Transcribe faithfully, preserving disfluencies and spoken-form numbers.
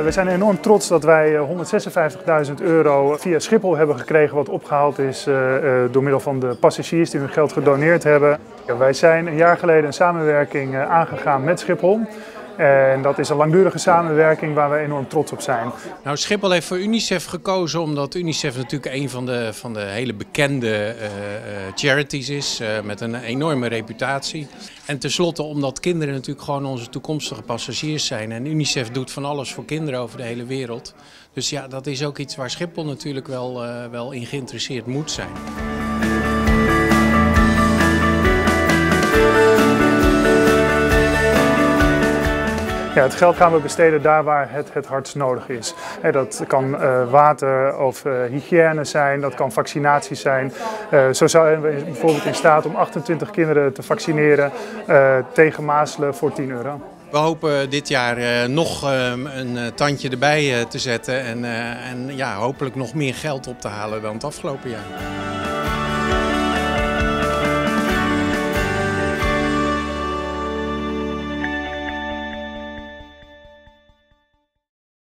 We zijn enorm trots dat wij honderdzesenvijftigduizend euro via Schiphol hebben gekregen, wat opgehaald is door middel van de passagiers die hun geld gedoneerd hebben. Wij zijn een jaar geleden een samenwerking aangegaan met Schiphol. En dat is een langdurige samenwerking waar we enorm trots op zijn. Nou, Schiphol heeft voor UNICEF gekozen omdat UNICEF natuurlijk een van de, van de hele bekende uh, charities is, uh, met een enorme reputatie. En tenslotte omdat kinderen natuurlijk gewoon onze toekomstige passagiers zijn. En UNICEF doet van alles voor kinderen over de hele wereld. Dus ja, dat is ook iets waar Schiphol natuurlijk wel, uh, wel in geïnteresseerd moet zijn. Ja, het geld gaan we besteden daar waar het het hardst nodig is. Dat kan uh, water of uh, hygiëne zijn, dat kan vaccinaties zijn. Uh, zo zijn we bijvoorbeeld in staat om achtentwintig kinderen te vaccineren uh, tegen mazelen voor tien euro. We hopen dit jaar uh, nog uh, een uh, tandje erbij uh, te zetten en, uh, en ja, hopelijk nog meer geld op te halen dan het afgelopen jaar.